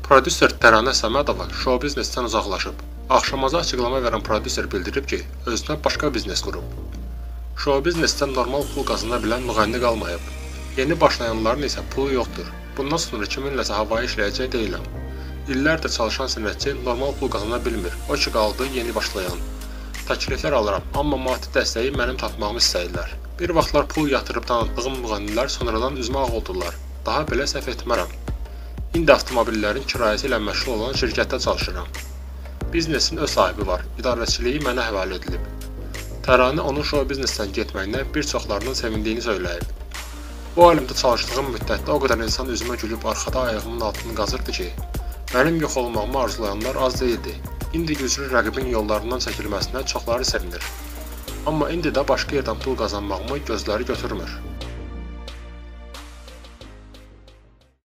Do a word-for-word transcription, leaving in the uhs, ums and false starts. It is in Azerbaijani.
Prodüser Təranə Səmədova şou biznesdən uzaqlaşıb. Axşamaza açıqlama verən prodüser bildirib ki, özünə başqa biznes qurub. Şou biznesdən normal pul qazana bilən müğənni qalmayıb. Yeni başlayanların isə pulu yoxdur. Bundan sonra kiminləsə havaya işləyəcək deyiləm. İllərdir çalışan sənətçi normal pul qazana bilmir. O ki qaldı yeni başlayan. Təkliflər alıram, amma maddi dəstəyi mənim tapmağımı istəyirlər. Bir vaxtlar pul yatırıb tanıdığım müğənnilər sonradan üzümə ağ oldular. Daha belə səhv etmərəm. İndi avtomobillərin kirayəsi ilə məşğul olan şirkətdə çalışıram. Biznesin öz sahibi var, idarəçiliyi mənə həvalə edilib. Təranə onun şou biznesdən getməyinə bir çoxlarının sevindiyini söyləyib. Bu aləmdə çalışdığım müddətdə o qədər insan üzümə gülüb arxada ayağımın altını qazırdı ki, mənim yox olmağımı arzulayanlar az deyildi. İndi güclü rəqibin yollarından çəkilməsinə çoxları sevinir. Amma indi də başqa yerdən pul qazanmağımı gözləri götürmür.